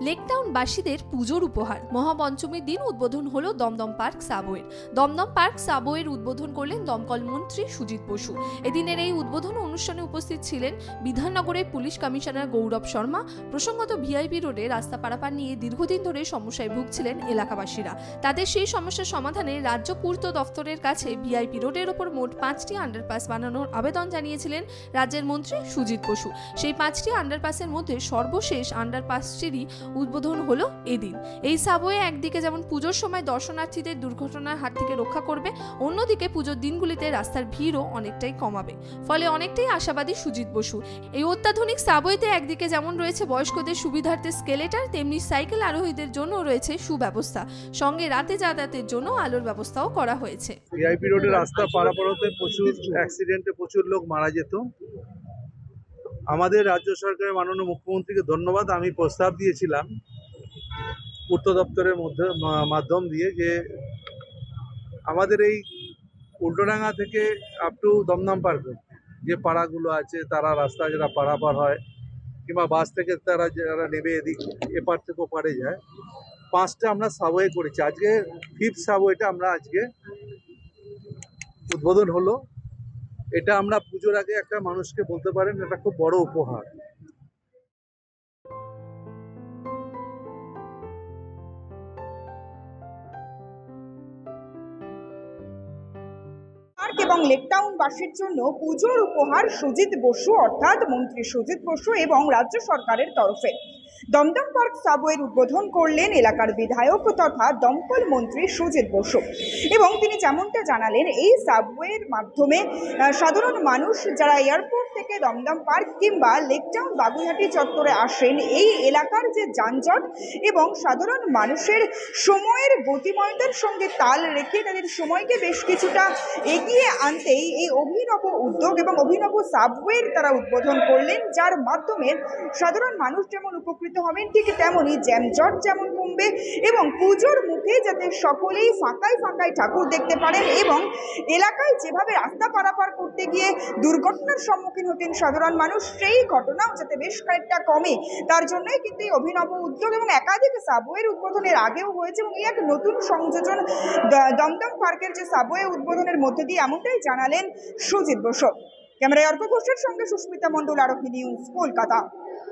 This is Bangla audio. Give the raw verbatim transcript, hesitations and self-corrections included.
লেকটাউনবাসীদের পুজোর উপহার। মহাপঞ্চমীর দিন উদ্বোধন হলো দমদম পার্ক সাবওয়ের। দমদম পার্ক সাবওয়ের উদ্বোধন করলেন দমকল মন্ত্রী সুজিত বসু। এদিনের এই উদ্বোধন অনুষ্ঠানে উপস্থিত ছিলেন বিধাননগরের পুলিশ কমিশনার গৌরব শর্মা। প্রসঙ্গত ভিআইপি রোডে রাস্তা পারাপার নিয়ে দীর্ঘদিন ধরে সমস্যায় ভুগছিলেন এলাকাবাসীরা। তাদের সেই সমস্যার সমাধানে রাজ্য পূর্ত দফতরের কাছে ভিআইপি রোডের ওপর মোট পাঁচটি আন্ডারপাস বানানোর আবেদন জানিয়েছিলেন রাজ্যের মন্ত্রী সুজিত বসু। সেই পাঁচটি আন্ডারপাসের মধ্যে সর্বশেষ আন্ডারপাসটিরই উদ্বোধন হলো এদিন। এই সাবওয়ে একদিকে যেমন পুজোর সময় দর্শনার্থীদের দুর্ঘটনার হাত থেকে রক্ষা করবে, অন্যদিকে পুজোর দিনগুলিতে রাস্তার ভিড়ও অনেকটাই কমাবে। ফলে অনেকটাই আশাবাদী সুজিত বসু। এই অত্যাধুনিক সাবওয়েতে একদিকে যেমন রয়েছে বয়স্কদের সুবিধার্থে স্কেলেটার, তেমনি সাইকেল আরোহীদের জন্য রয়েছে সুব্যবস্থা। সঙ্গে রাতে যাতায়াতের জন্য আলোর ব্যবস্থাও করা হয়েছে। ভিআইপি রোডে রাস্তা পারাপারতে প্রচুর অ্যাক্সিডেন্টে প্রচুর লোক মারা যেত। আমাদের রাজ্য সরকারের মাননীয় মুখ্যমন্ত্রীকে ধন্যবাদ। আমি প্রস্তাব দিয়েছিলাম পূর্ত দপ্তরের মধ্যে মাধ্যম দিয়ে যে আমাদের এই উল্টোডাঙ্গা থেকে আপ টু দমদম পার্ক যে পাড়াগুলো আছে, তারা রাস্তা যারা পারাপার হয় কিংবা বাস থেকে তারা যারা নেবে এদিক এপার থেকে ওপারে যায়, পাঁচটা আমরা সাবওয়ে করেছি। আজকে ফিফথ সাবওয়েটা আমরা আজকে উদ্বোধন হলো। এটা আমরা পুজোর আগে একটা মানুষকে বলতে পারেন এটা খুব বড় উপহার। এবং লেকটাউনবাসীর জন্য পুজোর উপহার সুজিত বসু অর্থাৎ মন্ত্রী সুজিত বসু এবং রাজ্য সরকারের তরফে দমদম পার্ক সাবওয়ের উদ্বোধন করলেন এলাকার বিধায়ক তথা দমকল মন্ত্রী সুজিত বসু। এবং তিনি যেমনটা জানালেন, এই সাবওয়ের মাধ্যমে সাধারণ মানুষ যারা এয়ারপোর্ট থেকে দমদম পার্ক কিংবা লেকটাউন বাগুইহাটি চত্বরে আসেন, এই এলাকার যে যানজট এবং সাধারণ মানুষের সময়ের গতিময়তার সঙ্গে তাল রেখে তাদের সময়কে বেশ কিছুটা এগিয়ে আনতেই এই অভিনব উদ্যোগ এবং অভিনব সাবওয়ের তারা উদ্বোধন করলেন, যার মাধ্যমে সাধারণ মানুষ যেমন উপকৃত হবেন, ঠিক তেমনই জ্যামজট যেমন কমবে এবং পুজোর মুখে যাতে সকলেই ফাঁকায় ফাঁকায় ঠাকুর দেখতে পারেন এবং এলাকায় যেভাবে রাস্তা পারাপার করতে গিয়ে দুর্ঘটনার সম্মুখীন হতেন সাধারণ মানুষ, সেই ঘটনাও যাতে বেশ খানিকটা কমে, তার জন্যই কিন্তু এই অভিনব উদ্যোগ। এবং একাধিক সাবওয়ের উদ্বোধনের আগেও হয়েছে এবং এই এক নতুন সংযোজন দমদম পার্কের যে সাবওয়ে উদ্বোধনের মধ্যে দিয়ে, এমনটাই জানালেন সুজিত বসু। ক্যামেরায় অর্ক ঘোষের সঙ্গে সুস্মিতা মণ্ডল, আরোহী নিউজ, কলকাতা।